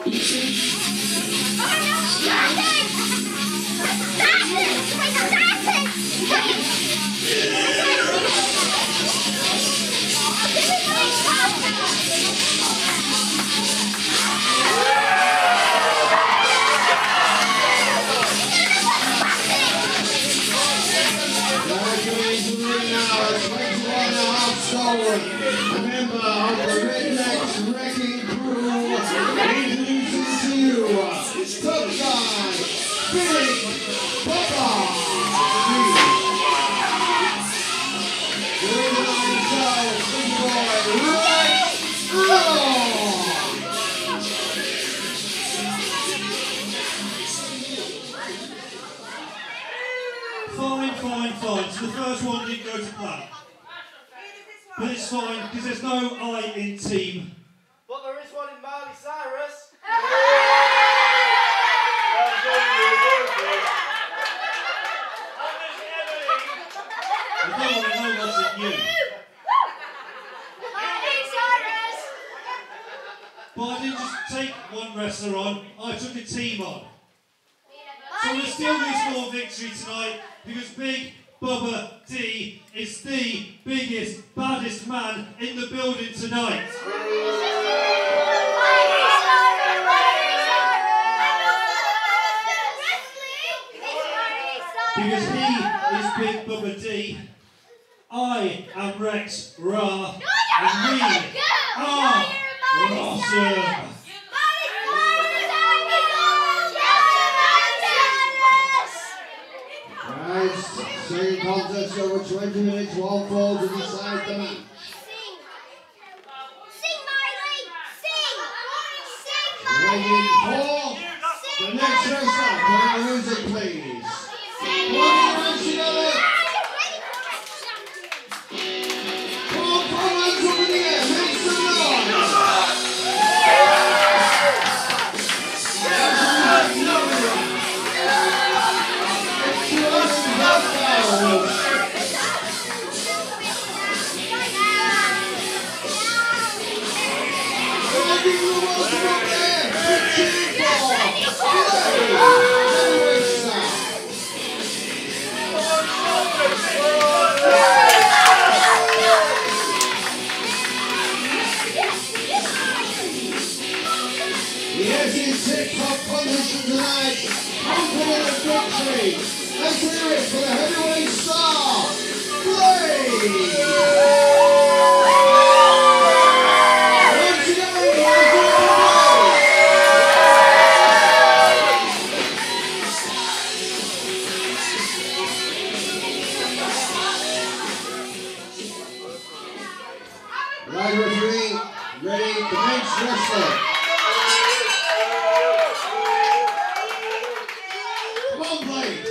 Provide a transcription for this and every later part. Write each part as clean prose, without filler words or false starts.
A member of the Rednecks Wrecking Crew introduces to you Tough Guy, Big Papa. Waiting on himself, big boy, Rex Raw. Fine. So the first one didn't go to plan. But it's fine, because there's no I in team. But there is one in Miley Cyrus. I don't want to know what's in you. But I didn't just take one wrestler on, I took a team on. So we're still going to score victory tonight, because Big Bubba D is the biggest, baddest man in the building tonight. Because he is Big Bubba D, I am Rex Raw, and we are awesome. Second contest over 20 minutes, one fall to decide the match. Sing, Miley! Sing! Waiting for the next wrestler. Play the music, please. Come on, together. Come on, put hands up in the air. Make some noise. Yes, he's picked up position tonight. Confident of victory. Let's hear it for the heavyweight star, Blade. Right, referee, ready, the next wrestler. Come on, Blade.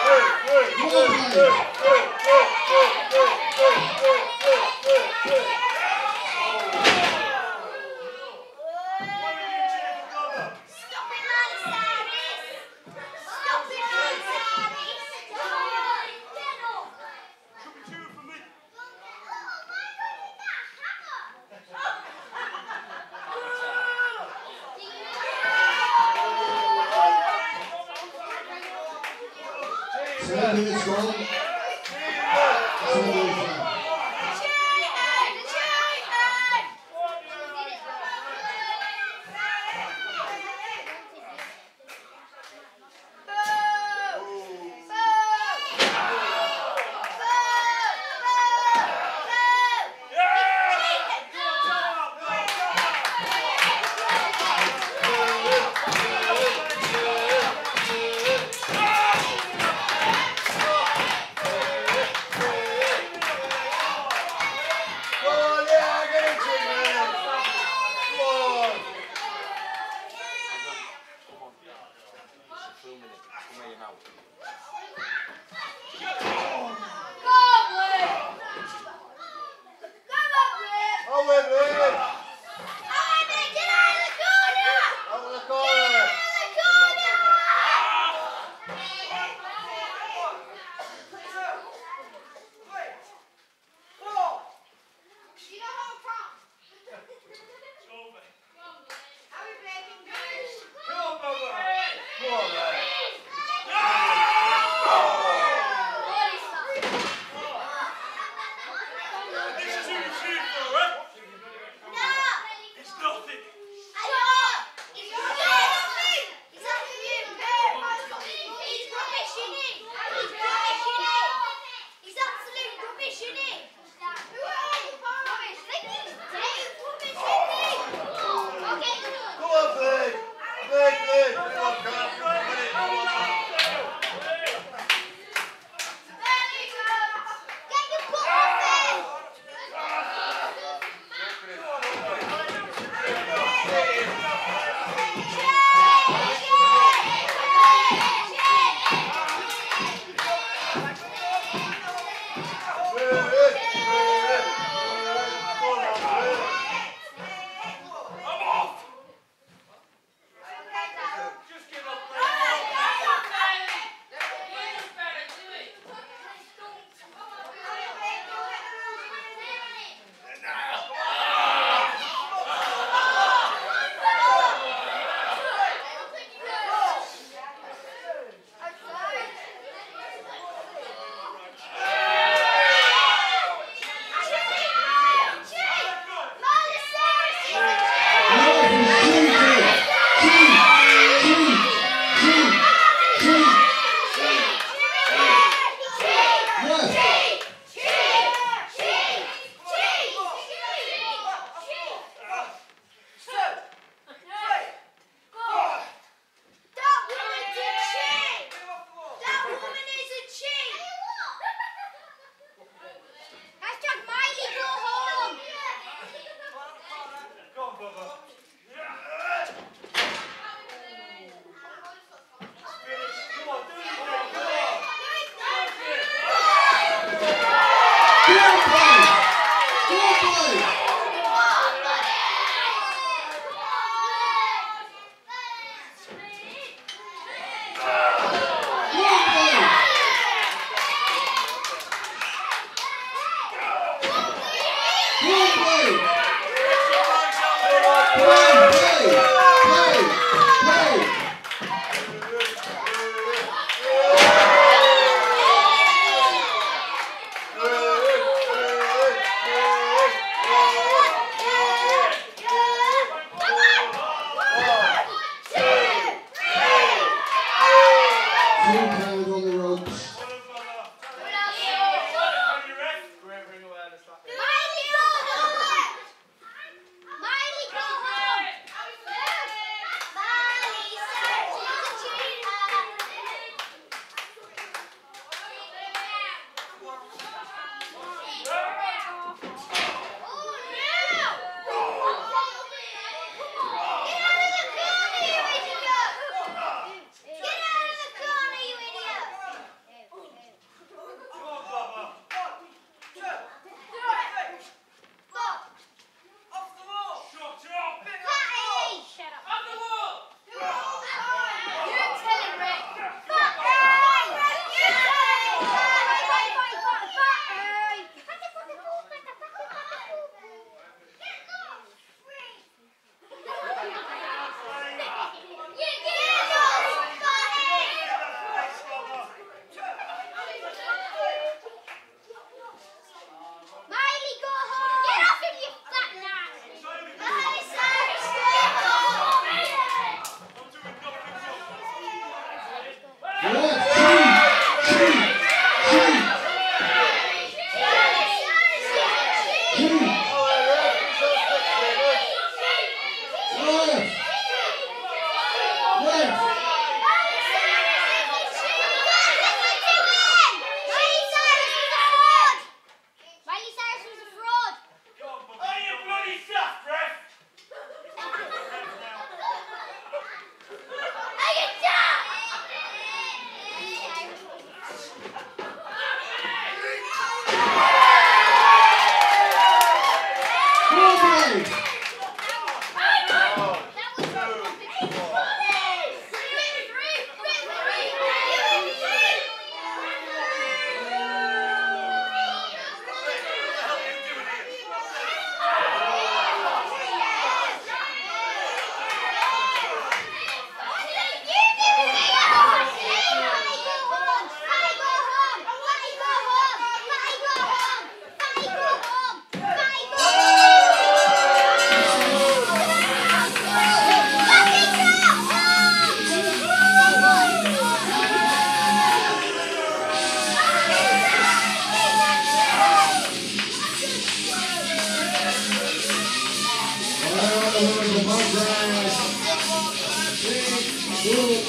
Come on, Blake! Blake, Blake! Come on, come on.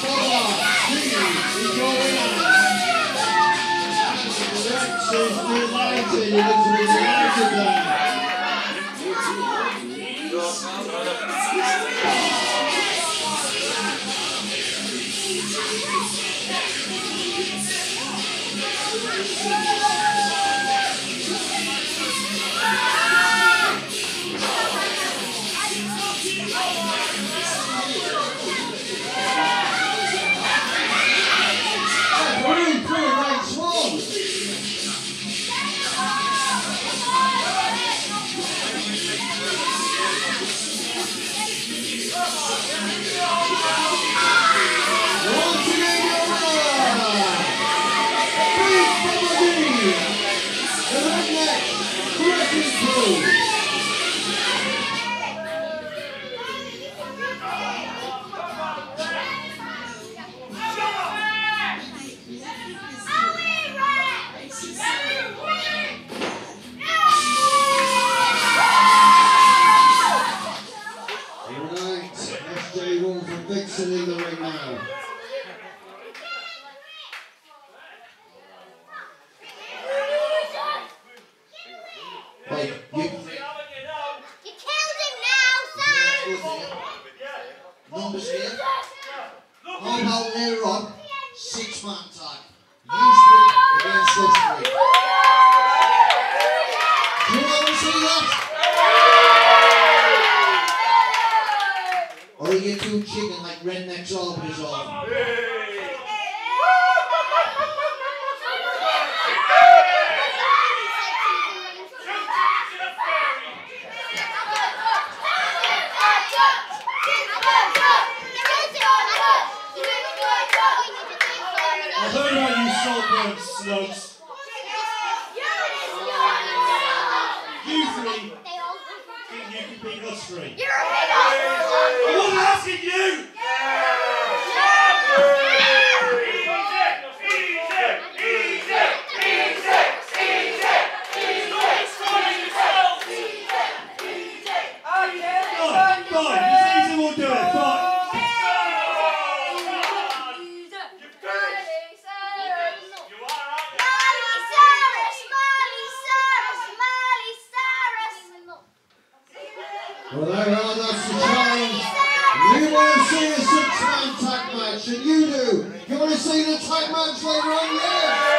Delighted, he looks to be delighted there. Vixen in the ring now. Wait, you killed him now, Sam! Numbers here. How about later on? 6-man tag. You 3 against us 3. Do you want to see that? Or are you too chicken like rednecks always are? I heard about you Saltburn slugs. You 3 think you can beat us 3? You're a big ass! I wasn't asking you! Fine, this easy will do it, fine. Well, there we are, that's the challenge. We want to see a 6-man tag match, and you do. You want to see the tag match later on? Yeah!